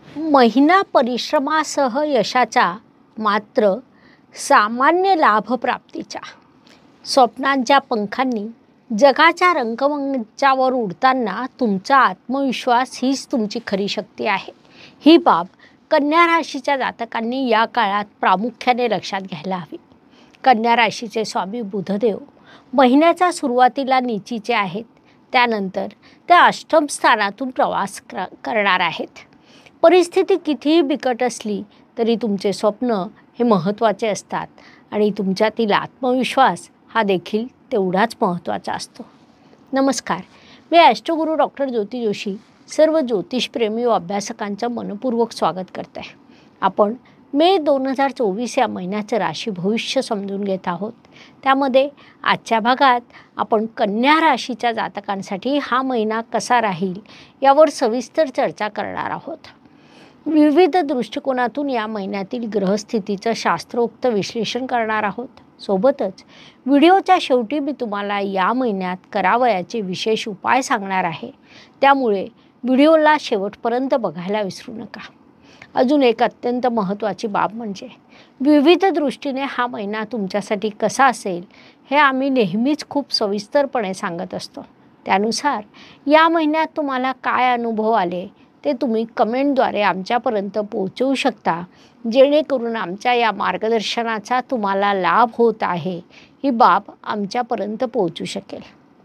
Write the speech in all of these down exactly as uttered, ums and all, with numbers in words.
महिना परिश्रमासह यशाचा, मात्र सामान्य लाभप्राप्तीचा. स्वप्नांच्या पंखांनी जगाच्या रंगमंचावर उडताना तुमचा आत्मविश्वास हीच तुमची खरी शक्ती आहे. ही बाब कन्या राशीच्या जातकांनी या काळात प्रामुख्याने लक्षात घ्यायला हवी. कन्या राशीचे स्वामी बुधदेव महिन्याच्या सुरुवातीला नीचीचे आहेत. त्यानंतर ते अष्टम स्थानातून प्रवास कर करणार आहेत. परिस्थिती कितीही बिकट असली तरी तुमचे स्वप्न हे महत्त्वाचे असतात आणि तुमच्यातील आत्मविश्वास हा देखील तेवढाच महत्त्वाचा असतो. नमस्कार, मी ॲस्ट्रोगुरू डॉक्टर ज्योती जोशी सर्व ज्योतिषप्रेमी व अभ्यासकांचं मनपूर्वक स्वागत करते. आपण मे दोन हजार चोवीस या महिन्याचं राशी भविष्य समजून घेत आहोत. त्यामध्ये आजच्या भागात आपण कन्या राशीच्या जातकांसाठी हा महिना कसा राहील यावर सविस्तर चर्चा करणार आहोत. विविध दृष्टिकोनातून या महिन्यातील ग्रहस्थितीचं शास्त्रोक्त विश्लेषण करणार आहोत. सोबतच व्हिडिओच्या शेवटी मी तुम्हाला या महिन्यात करावयाचे विशेष उपाय सांगणार आहे. त्यामुळे व्हिडिओला शेवटपर्यंत बघायला विसरू नका. अजून एक अत्यंत महत्त्वाची बाब म्हणजे विविध दृष्टीने हा महिना तुमच्यासाठी कसा असेल हे आम्ही नेहमीच खूप सविस्तरपणे सांगत असतो. त्यानुसार या महिन्यात तुम्हाला काय अनुभव आले ते तुम्ही कमेंटद्वारे आमच्यापर्यंत पोहोचवू शकता, जेणेकरून आमच्या या मार्गदर्शनाचा तुम्हाला लाभ होत आहे ही बाब आमच्यापर्यंत पोहोचू शकेल.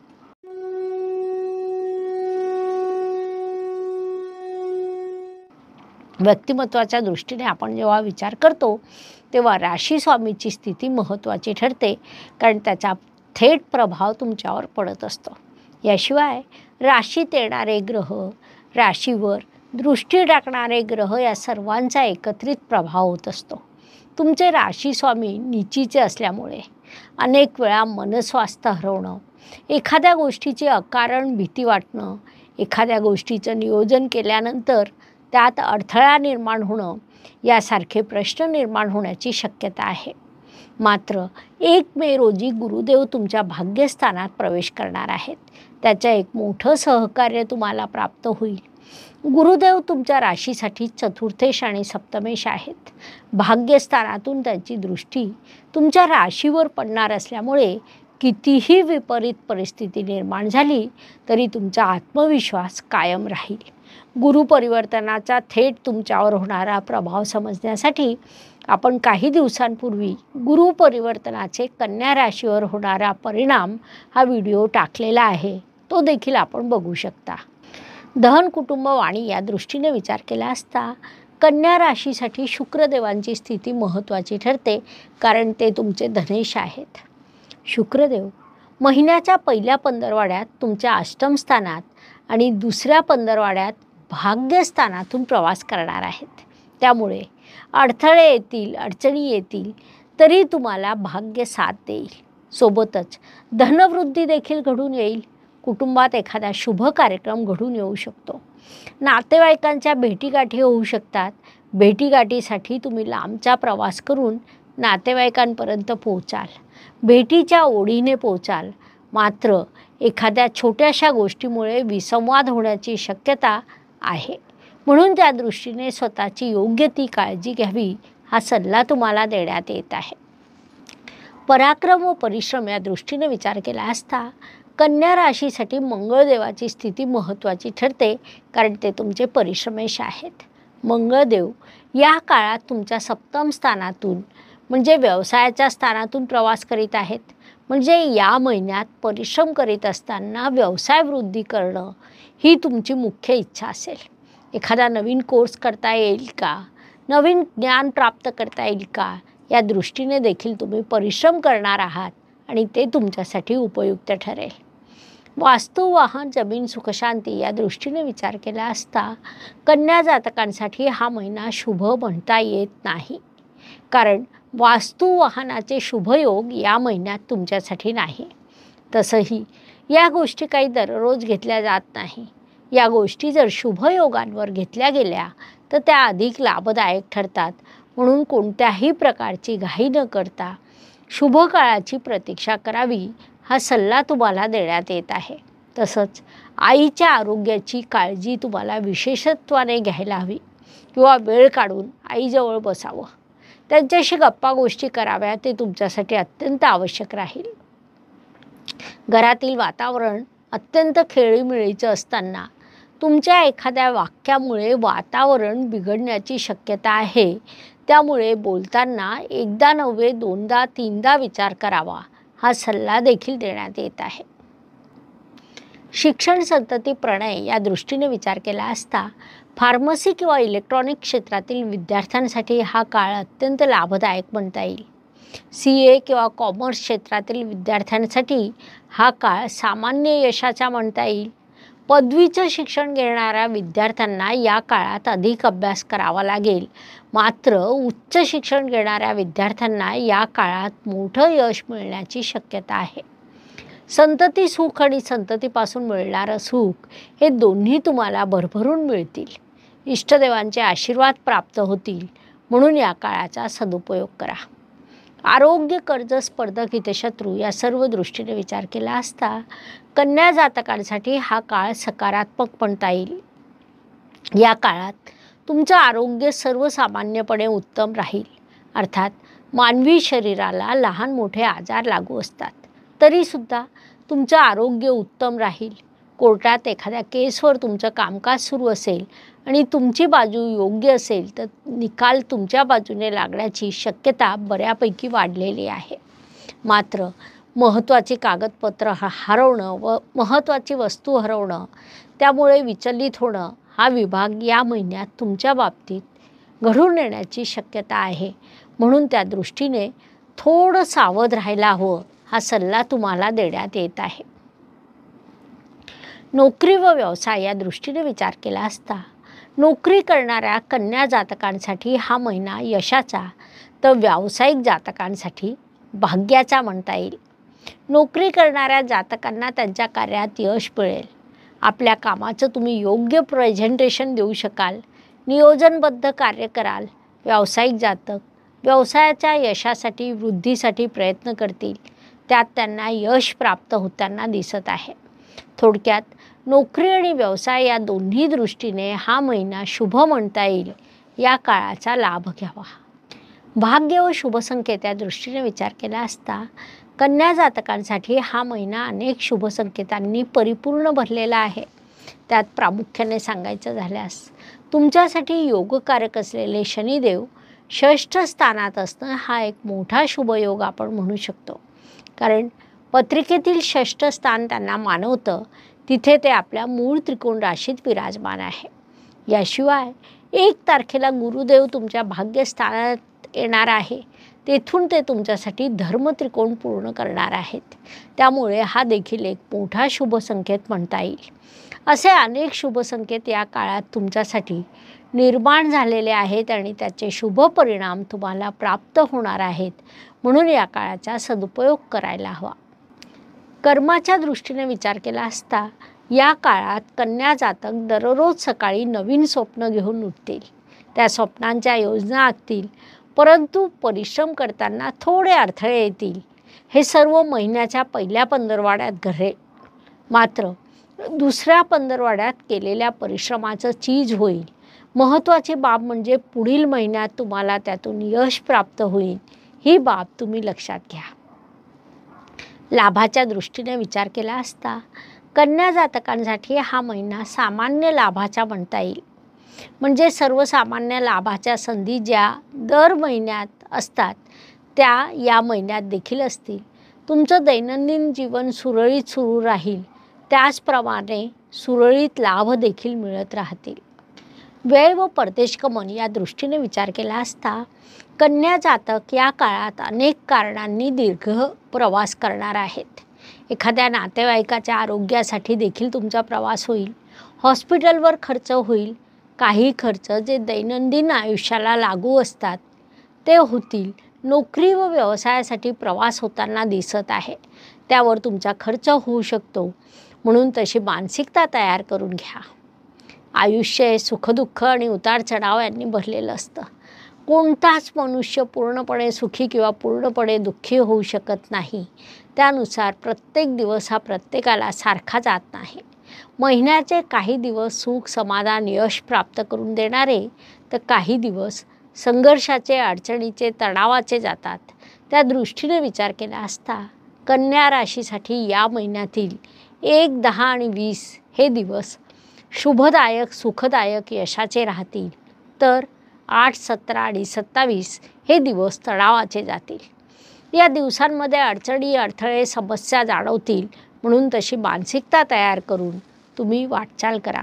व्यक्तिमत्वाच्या दृष्टीने आपण जेव्हा विचार करतो तेव्हा राशी स्वामीची स्थिती महत्त्वाची ठरते, कारण त्याचा थेट प्रभाव तुमच्यावर पडत असतो. याशिवाय राशीत येणारे ग्रह, राशीवर दृष्टी टाकणारे ग्रह या सर्वांचा एकत्रित प्रभाव होत असतो. तुमचे राशी स्वामी नीचीचे असल्यामुळे अनेक वेळा मनस्वास्थ्य हरवणं, एखाद्या गोष्टीची अकारण भीती वाटणं, एखाद्या गोष्टीचं नियोजन केल्यानंतर त्यात अडथळा निर्माण होणं यासारखे प्रश्न निर्माण होण्याची शक्यता आहे. मात्र एक मे रोजी गुरुदेव तुमच्या भाग्यस्थानात प्रवेश करणार आहेत. त्याचं एक मोठं सहकार्य तुम्हाला प्राप्त होईल. गुरुदेव तुमच्या राशीसाठी चतुर्थेश आणि सप्तमेश आहेत. भाग्यस्थानातून त्यांची दृष्टी तुमच्या राशीवर पडणार असल्यामुळे कितीही विपरीत परिस्थिती निर्माण झाली तरी तुमचा आत्मविश्वास कायम राहील. गुरुपरिवर्तनाचा थेट तुमच्यावर होणारा प्रभाव समजण्यासाठी आपण काही दिवसांपूर्वी गुरुपरिवर्तनाचे कन्या राशीवर होणारा परिणाम हा व्हिडिओ टाकलेला आहे. तो देखील आपण बघू शकता. धन, कुटुंब, वाणी या दृष्टीने विचार केला असता कन्या राशीसाठी शुक्रदेवांची स्थिती महत्त्वाची ठरते, कारण ते तुमचे धनेश आहेत. शुक्रदेव महिन्याच्या पहिल्या पंधरवाड्यात तुमच्या अष्टम स्थानात आणि दुसऱ्या पंधरवाड्यात भाग्यस्थानातून प्रवास करणार आहेत. त्यामुळे अडथळे येतील, अडचणी येतील, तरी तुम्हाला भाग्य साथ देईल. सोबतच धनवृद्धी देखील घडून येईल. कुटुंबात एखादा शुभ कार्यक्रम घडून येऊ शकतो. नातेवाईकांच्या भेटीगाठी होऊ शकतात. भेटीगाठीसाठी तुम्ही लांबचा प्रवास करून नातेवाईकांपर्यंत पोहोचाल. भेटीच्या ओढीने पोहोचाल. मात्र एखाद्या छोट्याशा गोष्टीमुळे विसंवाद होण्याची शक्यता आहे. म्हणून त्या दृष्टीने स्वतःची योग्य ती काळजी घ्यावी हा सल्ला तुम्हाला देण्यात येत आहे. पराक्रम व परिश्रम या दृष्टीने विचार केला असता कन्या राशीसाठी मंगळदेवाची स्थिती महत्त्वाची ठरते, कारण ते तुमचे परिश्रमेश आहेत. मंगळदेव या काळात तुमच्या सप्तम स्थानातून म्हणजे व्यवसायाच्या स्थानातून प्रवास करीत आहेत. म्हणजे या महिन्यात परिश्रम करीत असताना व्यवसाय वृद्धी करणं ही तुमची मुख्य इच्छा असेल. एखादा नवीन कोर्स करता येईल का, नवीन ज्ञान प्राप्त करता येईल का या दृष्टीने देखील तुम्ही परिश्रम करणार आहात आणि ते तुमच्यासाठी उपयुक्त ठरेल. वास्तू, वाहन, जमीन, सुखशांती या दृष्टीने विचार केला असता कन्या जातकांसाठी हा महिना शुभ म्हणता येत नाही, कारण वास्तू वाहनाचे शुभयोग या महिन्यात तुमच्यासाठी नाही. तसंही या गोष्टी काही दररोज घेतल्या जात नाही. या गोष्टी जर शुभयोगांवर घेतल्या गेल्या तर त्या अधिक लाभदायक ठरतात. म्हणून कोणत्याही प्रकारची घाई न करता शुभ काळाची प्रतीक्षा करावी हा सल्ला तुम्हाला देण्यात येत आहे. तसंच आईच्या आरोग्याची काळजी तुम्हाला विशेषत्वाने घ्यायला हवी. किंवा वेळ काढून आईजवळ बसावं, त्यांच्याशी गप्पा गोष्टी कराव्या, ते तुमच्यासाठी अत्यंत आवश्यक राहील. घरातील वातावरण अत्यंत खेळीमेळीचं असताना तुमच्या एखाद्या वाक्यामुळे वातावरण बिघडण्याची शक्यता आहे. त्यामुळे बोलताना एकदा नव्हे दोनदा तीनदा विचार करावा, हा सल्ला देखील देण्यात येत आहे. शिक्षण संतती प्रणय या दृष्टीने विचार केला असता फार्मसी किंवा इलेक्ट्रॉनिक क्षेत्रातील विद्यार्थ्यांसाठी हा काळ अत्यंत लाभदायक म्हणता येईल. सी ए किंवा कॉमर्स क्षेत्रातील विद्यार्थ्यांसाठी हा काळ सामान्य यशाचा म्हणता येईल. पदवीचं शिक्षण घेणाऱ्या विद्यार्थ्यांना या काळात अधिक अभ्यास करावा लागेल. मात्र उच्च शिक्षण घेणाऱ्या विद्यार्थ्यांना या काळात मोठं यश मिळण्याची शक्यता आहे. संतती सुख आणि संततीपासून मिळणारं सुख हे दोन्ही तुम्हाला भरभरून मिळतील. इष्टदेवांचे आशीर्वाद प्राप्त होतील, म्हणून या काळाचा सदुपयोग करा. आरोग्य, कर्ज, स्पर्धक, हितशत्रू या सर्व दृष्टीने विचार केला असता कन्या जातकांसाठी हा काळ सकारात्मक म्हणता येईल. या काळात तुमचं आरोग्य सर्वसामान्यपणे उत्तम राहील. अर्थात मानवी शरीराला लहान मोठे आजार लागू असतात, तरीसुद्धा तुमचं आरोग्य उत्तम राहील. कोर्टात एखाद्या केसवर तुमचं कामकाज सुरू असेल आणि तुमची बाजू योग्य असेल तर निकाल तुमच्या बाजूने लागण्याची शक्यता बऱ्यापैकी वाढलेली आहे. मात्र महत्त्वाची कागदपत्र हरवणं व महत्त्वाची वस्तू हरवणं, त्यामुळे विचलित होणं हा विभाग या महिन्यात तुमच्या बाबतीत घडून येण्याची शक्यता आहे. म्हणून त्या दृष्टीने थोडं सावध राहायला हवं, हा सल्ला तुम्हाला देण्यात येत आहे. नोकरी व व्यवसाय या दृष्टीने विचार केला असता नोकरी करणाऱ्या कन्या जातकांसाठी हा महिना यशाचा, तर व्यावसायिक जातकांसाठी भाग्याचा म्हणता येईल. नोकरी करणाऱ्या जातकांना त्यांच्या कार्यात यश मिळेल. आपल्या कामाचं तुम्ही योग्य प्रेझेंटेशन देऊ शकाल, नियोजनबद्ध कार्य कराल. व्यावसायिक जातक व्यवसायाच्या यशासाठी, वृद्धीसाठी प्रयत्न करतील. त्यात त्यांना यश प्राप्त होताना दिसत आहे. थोडक्यात नोकरी आणि व्यवसाय या दोन्ही दृष्टीने हा महिना शुभ म्हणता येईल. या काळाचा लाभ घ्यावा. भाग्य व शुभ संकेत या दृष्टीने विचार केला असता कन्या जातकांसाठी हा महिना अनेक शुभ संकेतांनी परिपूर्ण भरलेला आहे. त्यात प्रामुख्याने सांगायचं झाल्यास तुमच्यासाठी योगकारक असलेले शनिदेव षष्ठ स्थानात असणं हा एक मोठा शुभयोग आपण म्हणू शकतो. कारण पत्रिकेतील षष्ठ स्थान त्यांना मानवतं, तिथे ते आपल्या मूळ त्रिकोण राशीत विराजमान आहे. याशिवाय एक तारखेला गुरुदेव तुमच्या भाग्यस्थानात येणार आहे. तेथून ते तुमच्यासाठी धर्म त्रिकोण पूर्ण करणार आहेत. त्यामुळे हा देखील एक मोठा शुभ संकेत म्हणता येईल. असे अनेक शुभ संकेत या काळात तुमच्यासाठी निर्माण झालेले आहेत आणि त्याचे शुभ परिणाम तुम्हाला प्राप्त होणार आहेत. म्हणून या काळाचा सदुपयोग करायला हवा. कर्माच्या दृष्टीने विचार केला असता या काळात कन्या जातक दररोज सकाळी नवीन स्वप्न घेऊन उठतील. त्या स्वप्नांच्या योजना आखतील, परंतु परिश्रम करताना थोडे अडथळे येतील. हे सर्व महिन्याच्या पहिल्या पंधरवाड्यात घडेल. मात्र दुसऱ्या पंधरवाड्यात केलेल्या परिश्रमाचं चीज होईल. महत्त्वाची बाब म्हणजे पुढील महिन्यात तुम्हाला त्यातून यश प्राप्त होईल. ही बाब तुम्ही लक्षात घ्या. लाभाच्या दृष्टीने विचार केला असता कन्या जातकांसाठी हा महिना सामान्य लाभाचा म्हणता येईल. म्हणजे सर्वसामान्य लाभाच्या संधी ज्या दर महिन्यात असतात त्या या महिन्यात देखील असतील. तुमचं दैनंदिन जीवन सुरळीत सुरू राहील. त्याचप्रमाणे सुरळीत लाभ देखील मिळत राहतील. वेळ व परदेशगमन या दृष्टीने विचार केला असता कन्या जातक या काळात अनेक कारणांनी दीर्घ प्रवास करणार आहेत. एखाद्या नातेवाईकाच्या आरोग्यासाठी देखील तुमचा प्रवास होईल. हॉस्पिटलवर खर्च होईल. काही खर्च जे दैनंदिन आयुष्याला लागू असतात ते होतील. नोकरी व व्यवसायासाठी प्रवास होताना दिसत आहे, त्यावर तुमचा खर्च होऊ शकतो. म्हणून तशी मानसिकता तयार करून घ्या. आयुष्य हे सुखदुःख आणि उतार चढाव यांनी भरलेलं असतं. कोणताच मनुष्य पूर्णपणे सुखी किंवा पूर्णपणे दुःखी होऊ शकत नाही. त्यानुसार प्रत्येक दिवस हा प्रत्येकाला सारखा जात नाही. महिन्याचे काही दिवस सुख, समाधान, यश प्राप्त करून देणारे, तर काही दिवस संघर्षाचे, अडचणीचे, तणावाचे जातात. त्या दृष्टीने विचार केला असता कन्या राशीसाठी या महिन्यातील एक, दहा आणि वीस हे दिवस शुभदायक, सुखदायक, यशाचे राहतील. तर आठ, सतरा आणि सत्तावीस हे दिवस तणावाचे जातील. या दिवसांमध्ये अडचणी, अडथळे, समस्या जाणवतील. म्हणून तशी मानसिकता तयार करून तुम्ही वाटचाल करा.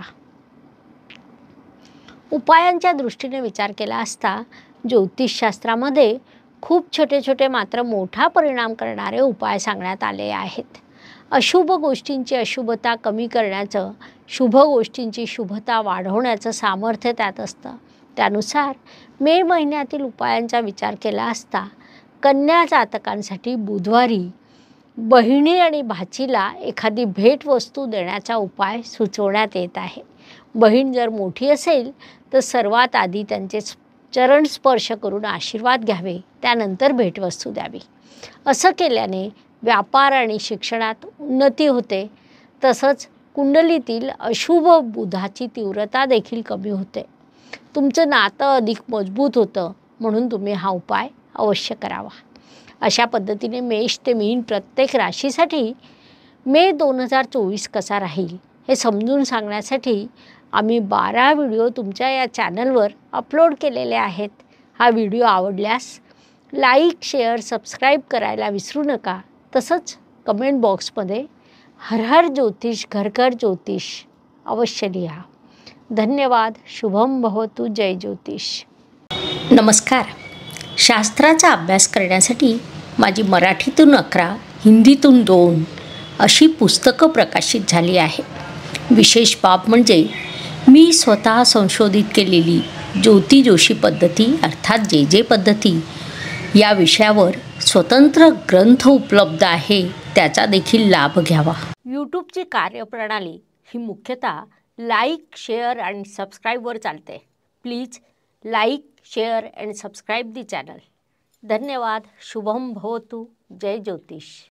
उपायांच्या दृष्टीने विचार केला असता ज्योतिषशास्त्रामध्ये खूप छोटे छोटे मात्र मोठा परिणाम करणारे उपाय सांगण्यात आले आहेत. अशुभ गोष्टींची अशुभता कमी करण्याचं, शुभ गोष्टींची शुभता वाढवण्याचं सामर्थ्य त्यात असतं. त्यानुसार मे महिन्यातील उपायांचा विचार केला असता कन्या जातकांसाठी बुधवारी बहिणी आणि भाचीला एखादी भेटवस्तू देण्याचा उपाय सुचवण्यात येत आहे. बहीण जर मोठी असेल तर सर्वात आधी त्यांचे चरण स्पर्श करून आशीर्वाद घ्यावे, त्यानंतर भेटवस्तू द्यावी. असं केल्याने व्यापार आणि शिक्षणात उन्नती होते. तसंच कुंडलीतील अशुभ बुधाची तीव्रता देखील कमी होते. तुमचं नातं अधिक मजबूत होतं. म्हणून तुम्ही हा उपाय अवश्य करावा. अशा पद्धतीने मेष ते मीन प्रत्येक राशीसाठी मे दोन हजार चोवीस कसा राहील हे समजून सांगण्यासाठी आम्ही बारा व्हिडिओ तुमच्या या चॅनलवर अपलोड केलेले आहेत. हा व्हिडिओ आवडल्यास लाईक, शेअर, सबस्क्राईब करायला विसरू नका. तसंच कमेंट बॉक्समध्ये हर हर ज्योतिष, घर घर ज्योतिष अवश्य लिहा. धन्यवाद. शुभम भवतु. जय ज्योतिष. नमस्कार. शास्त्राचा अभ्यास करण्यासाठी माझी मराठीतून अकरा, हिंदीतून दोन अशी पुस्तकं प्रकाशित झाली आहे. विशेष बाब म्हणजे मी स्वतः संशोधित केलेली ज्योती जोशी पद्धती अर्थात जे जे पद्धती या विषयावर स्वतंत्र ग्रंथ उपलब्ध आहे. त्याचा देखील लाभ घ्यावा. यूट्यूबची कार्यप्रणाली ही मुख्यतः लाईक, शेअर आणि सबस्क्राईबवर चालते. Please like, share and subscribe the channel. धन्यवाद. शुभम भवतु. जय ज्योतिष.